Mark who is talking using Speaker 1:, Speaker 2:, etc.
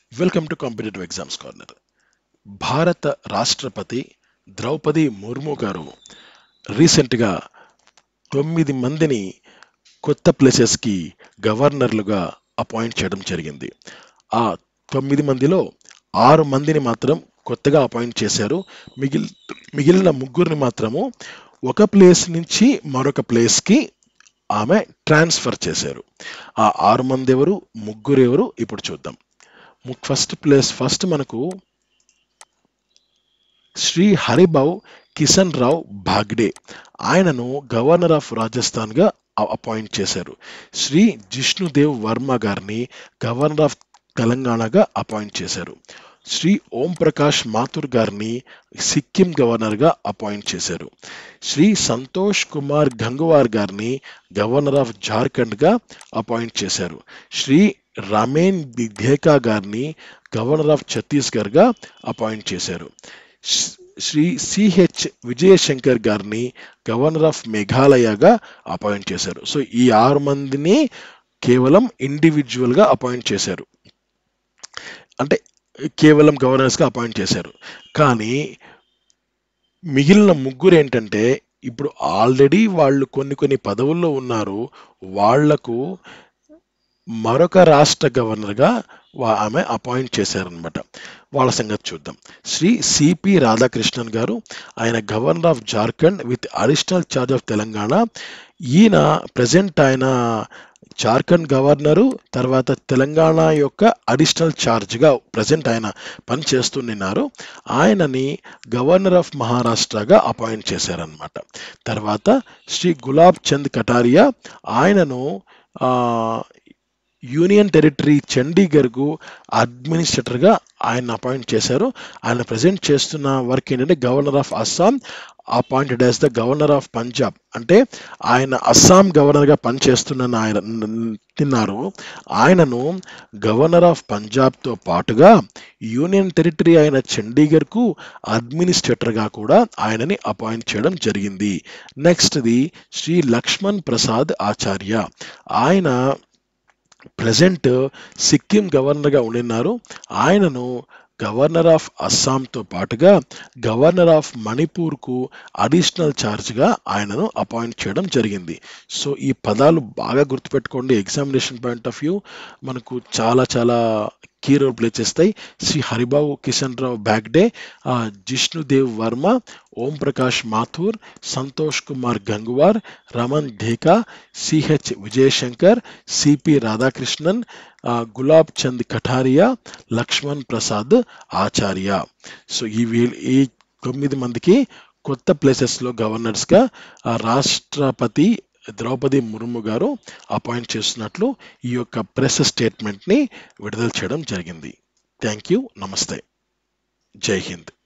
Speaker 1: Welcome to competitive exams corner. Bharat రాష్ట్రపతి ద్రౌపది ముర్ము గారు రీసెంట్గా 9 మందిని కొత్త ప్లేసెస్కి గవర్నర్లుగా అపాయింట్ చేయడం జరిగింది. ఆ 9 మందిలో 6 మందిని మాత్రం కొత్తగా అపాయింట్ చేశారు. మిగిలిన ముగ్గురిని మాత్రము ఒక ప్లేస్ నుంచి మరొక ప్లేస్కి ఆమె ట్రాన్స్ఫర్ చేశారు. ఆ 6 మంది ఎవరు, ముగ్గురు ఎవరు ఇప్పుడు చూద్దాం. ఫస్ట్ మనకు శ్రీ హరిభావ్ కిషన్ రావు బాగ్డే, ఆయనను గవర్నర్ ఆఫ్ రాజస్థాన్ గా అపాయింట్ చేశారు. శ్రీ జిష్ణుదేవ్ వర్మ గారిని గవర్నర్ ఆఫ్ తెలంగాణగా అపాయింట్ చేశారు. శ్రీ ఓం ప్రకాష్ మాథుర్ గారిని సిక్కిం గవర్నర్ గా అపాయింట్ చేశారు. శ్రీ సంతోష్ కుమార్ గంగ్వార్ గారిని గవర్నర్ ఆఫ్ జార్ఖండ్ గా అపాయింట్ చేశారు. శ్రీ రమేన్ బిధేకా గారిని గవర్నర్ ఆఫ్ ఛత్తీస్గఢ్ గా అపాయింట్ చేశారు. శ్రీ సిహెచ్ విజయశంకర్ గారిని గవర్నర్ ఆఫ్ మేఘాలయగా అపాయింట్ చేశారు. సో ఈ 6 మందిని కేవలం ఇండివిజువల్ గా అపాయింట్ చేశారు, అంటే కేవలం గవర్నర్స్ గా అపాయింట్ చేశారు. కానీ మిగిలిన ముగ్గురు ఏంటంటే ఇప్పుడు ఆల్రెడీ వాళ్ళు కొన్ని పదవుల్లో ఉన్నారు, వాళ్లకు మరొక రాష్ట్ర గవర్నర్గా ఆమె అపాయింట్ చేశారనమాట. వాళ్ళ సంగతి చూద్దాం. శ్రీ సిపి రాధాకృష్ణన్ గారు, ఆయన governor of Jharkhand with additional charge of Telangana. ఈయన ప్రజెంట్ ఆయన జార్ఖండ్ గవర్నరు, తర్వాత తెలంగాణ యొక్క అడిషనల్ ఛార్జ్గా ప్రజెంట్ ఆయన పని చేస్తున్నారు. ఆయనని గవర్నర్ ఆఫ్ మహారాష్ట్రగా అపాయింట్ చేశారనమాట. తర్వాత శ్రీ గులాబ్ చంద్ కటారియా, ఆయనను యూనియన్ టెరిటరీ చండీగఢ్కు అడ్మినిస్ట్రేటర్గా ఆయన అపాయింట్ చేశారు. ఆయన ప్రజెంట్ చేస్తున్న వర్క్ ఏంటంటే governor of Assam appointed as the governor of Punjab, అంటే ఆయన అస్సాం గవర్నర్గా పనిచేస్తున్న ఆయనను గవర్నర్ ఆఫ్ పంజాబ్తో పాటుగా యూనియన్ టెరిటరీ అయిన చండీగఢ్కు అడ్మినిస్ట్రేటర్గా కూడా ఆయనని అపాయింట్ చేయడం జరిగింది. నెక్స్ట్ది శ్రీ లక్ష్మణ్ ప్రసాద్ ఆచార్య, ఆయన ప్రజెంట్ సిక్కిం గవర్నర్గా ఉండినారు. ఆయనను గవర్నర్ ఆఫ్ అస్సాంతో పాటుగా గవర్నర్ ఆఫ్ మణిపూర్కు అడిషనల్ ఛార్జ్గా ఆయనను అపాయింట్ చేయడం జరిగింది. సో ఈ పదాలు బాగా గుర్తుపెట్టుకోండి, ఎగ్జామినేషన్ పాయింట్ ఆఫ్ వ్యూ మనకు చాలా చాలా కీ రోల్ ప్లే చేస్తాయి. Shri Haribhau Kishan Rao Bagde, Jishnu Dev Varma, Om Prakash Mathur, Santosh Kumar Gangwar, Raman Deka, CH Vijayashankar, CP Radhakrishnan, Gulab Chand Kataria, Lakshman Prasad Acharya. So ఈ 9 మందికి కొత్త ప్లేసెస్లో గవర్నర్స్గా రాష్ట్రపతి ద్రౌపది ముర్ము గారు అపాయింట్ చేస్తున్నట్లు ఈ యొక్క ప్రెస్ స్టేట్మెంట్ని విడుదల చేయడం జరిగింది. థ్యాంక్ యూ, నమస్తే, జై హింద్.